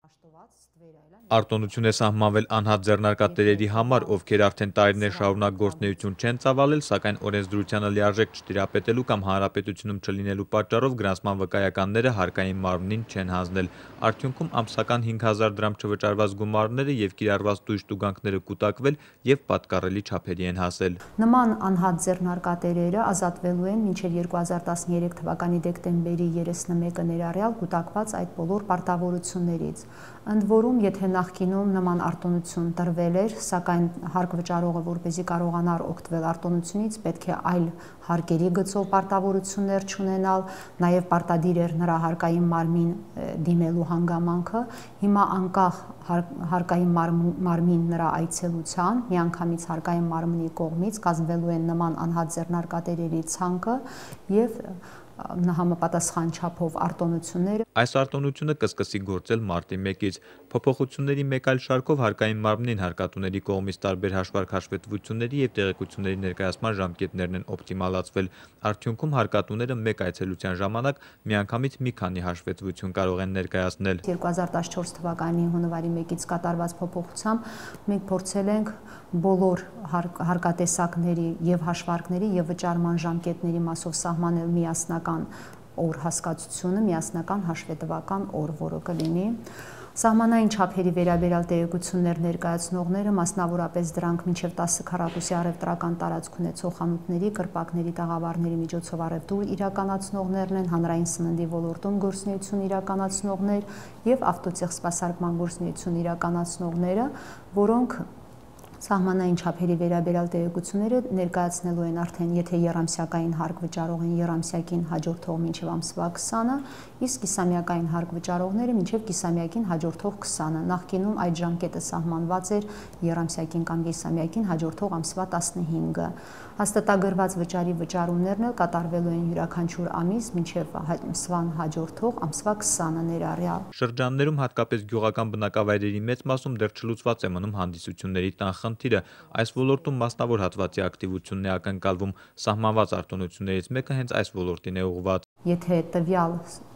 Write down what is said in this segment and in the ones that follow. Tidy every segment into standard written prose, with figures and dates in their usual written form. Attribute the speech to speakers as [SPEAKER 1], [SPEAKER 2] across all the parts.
[SPEAKER 1] Արտոնություն է սահմանվել անհատ ձեռնարկատերերի համար, ովքեր արդեն տարիներ շարունակ գործունեություն չեն ծավալել, սակայն օրենսդրությանը լիարժեք չտիրապետելու կամ հանրապետությունում չլինելու պատճառով գրանցման վկայականները հարկային մարմնին չեն հանձնել։ Արդյունքում ամսական 5000 դրամ չվճարված գումարները եւ կիրառված տույժ տուգանքները կուտակվել եւ պատկառելի չափերի են հասել։
[SPEAKER 2] Նման անհատ ձեռնարկատերերը ազատվելու են մինչև 2013 թվականի դեկտեմբերի 31-ը ներառյալ կուտակված այդ բոլոր պարտավորություններից։ Ընդ որում, եթե նախկինում նման արտոնություն տրվել էր, սակայն հարկ վճարողը, որպեսզի կարողանար օգտվել արտոնությունից, պետք է այլ հարկերի գծով պարտավորություններ չունենալ, նաև պարտադիր էր նրա հարկային մարմին դիմելու հանգամանքը։ Հիմա անկախ հարկային մարմին նրա այցելության, միանգամից հարկային մարմնի կողմից կազմվելու են նման անհատ ձեռնարկատերերի ցանկը եւ համապատասխան չափով արտոնությունները։
[SPEAKER 1] Այս արտոնությունը կսկսի գործել մարտի 1-ից։ Փոփոխությունների մեկ այլ շարքով հարկային մարմնին հարկատուների կողմից տարբեր հաշվարկ հաշվետվությունների եւ տեղեկությունների ներկայացման ժամկետներն են օպտիմալացվել։ Արդյունքում հարկատուները մեկ այցելության ժամանակ միանգամից մի քանի հաշվետվություն կարող են ներկայացնել։
[SPEAKER 2] 2014 թվականի հունվարի 1-ից կատարված փոփոխությամբ մենք փորձել ենք բոլոր հարկատեսակների եւ հաշվարկների եւ վճարման ժամկետների մասով սահմանել միասնական օր հասկացությունը, միասնական հաշվետվական օր, որը կլինի։ Սահմանային չափերի վերաբերյալ տեղեկություններ ներկայացնողները, մասնավորապես դրանք մինչև 10 քառակուսի առևտրական տարածք ունեցող խանութների, կրպակների, տաղավարների միջոցով առևտուր իրականացնողներն են, հանրային սննդի ոլորտում գործունեություն իրականացնողներ եւ ավտոցեղսպասարկման գործունեություն իրականացնողները, որոնք սահմանային չափերի վերաբերյալ տեղեկությունները ներկայացնելու են արդեն, եթե եռամսյակային հարկ վճարող են, եռամսյակին հաջորդող մինչև ամսվա 20-ը, իսկ կիսամյակային հարկ վճարողները մինչև կիսամյակին հաջորդող 20-ը։ Նախկինում այդ ժամկետը սահմանված էր եռամսյակին կամ կիսամյակին հաջորդող ամսվա 15-ը։ Հաստատագրված վճարի վճարումներն էլ կատարվելու են յուրաքանչյուր ամիս մինչև ամսվան հաջորդող ամսվա 20-ը ներառյալ։
[SPEAKER 1] Շրջաններում, հատկապես գյուղական բնակավայրերի մեծ մասում դեռ չլուծված է մնում հանդիսությունների տան խնդիրը։ Այս ոլորտում մասնավոր հատվածի ակտիվությունն է ակնկալվում։ Սահմանված արտոնություններից մեկը հենց այս ոլորտին է ուղղված։
[SPEAKER 2] Եթե տվյալ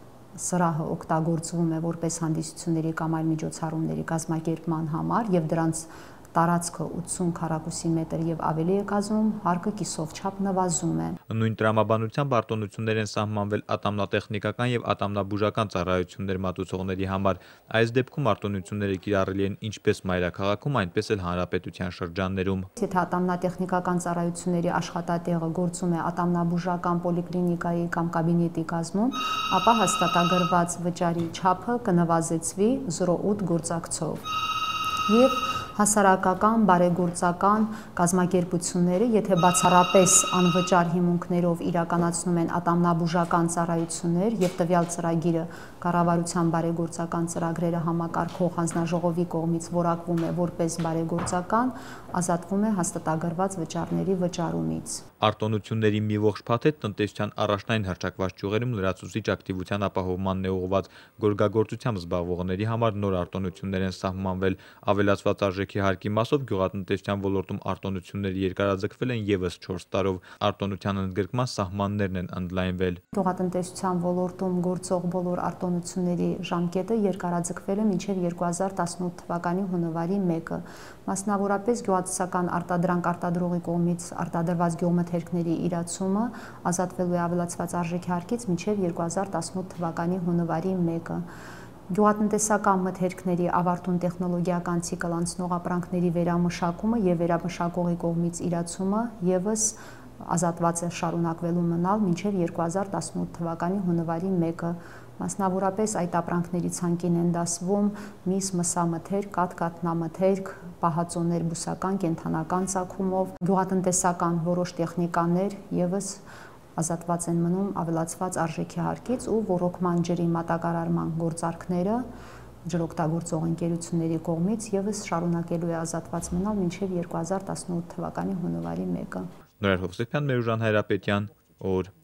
[SPEAKER 2] սրահը օգտագործվում է որպես հանդիսությունների կամ այլ միջոցառումների կազմակերպման համար եւ դրանց տարածքը 80 քառակուսի մետր եւ ավելի է կազմում, հարկը կիսով չափ նվազում է։
[SPEAKER 1] Նույն տրամաբանությամբ արտոնություններ են սահմանվել ատամնատեխնիկական եւ ատամնաբուժական ծառայություններ մատուցողների համար։ Այս դեպքում արտոնությունները կիրառելի են ինչպես մայրաքաղաքում, այնպես էլ հանրապետության շրջաններում։
[SPEAKER 2] Եթե ատամնատեխնիկական ծառայությունների աշխատատեղը գործում է ատամնաբուժական պոլիկլինիկայի կամ կաբինետի կազմում, ապա հաստատագրված վճարի չափը կնվազեցվի 0.8 գործակցով։ Եվ հասարակական, բարեգործական կազմակերպությունները, եթե բացառապես անվճար հիմունքներով իրականացնում են ատամնաբուժական ծառայություններ եւ տվյալ ծրագիրը կառավարության բարեգործական ծրագրերը համակարգող հանձնաժողովի կողմից որակվում է որպես բարեգործական, ազատվում է հաստատագրված վճարների վճարումից։
[SPEAKER 1] Արտոնությունների մի ողջ փաթեթ տնտեսության առաջնային հռչակված ճյուղերում լրացուցիչ ակտիվության ապահովմանն է ուղղված։ Գորգագործությամբ զբաղվողների համար նոր արտոնություններ են սահմանվել։ Ավելացված արժեքի հարկի մասով գյուղատնտեսության ոլորտում արտոնությունները երկարաձգվել են եւս 4 տարով։ Արտոնության ընդգրկման սահմաններն են ընդլայնվել։
[SPEAKER 2] Գյուղատնտեսության ոլորտում գործող բոլոր արտոնությունների ժամկետը երկարաձգվել է մինչև 2018 թվականի հունվարի 1-ը։ Մասնավորապես գյուղատնտեսական արտադրանք արտադրողի կողմից արտադրված գյուղմթերքների իրացումը ազատվելու է ավելացված արժեքի հարկից մինչև 2018 թվականի հունվարի 1-ը։ Գյուղատնտեսական մթերքների ավարտուն տեխնոլոգիական ցիկլ անցնող ապրանքների վերամշակումը եւ վերամշակողի կողմից իրացումը եւս ազատված է շարունակվելու մնալ մինչև 2018 թվականի հունվարի 1-ը։ Մասնավորապես այդ ապրանքների ցանկին են դասվում միս, մսամթերք, կաթկատնամթերք, պահածոներ բուսական, կենդանական ծագումով, գյուղատնտեսական որոշ տեխնիկաներ եւս ազատված են մնում ավելացված արժեքի հարկից ու ռոռոկման ջրի մատակարարման գործարքները ջրօգտագործող ընկերությունների կողմից եւս շարունակելու է ազատված մնալ մինչև 2018 թվականի հունվարի 1-ը։
[SPEAKER 1] Նորայր Հովսեփյան, Մերուժան Հայրապետյան, օր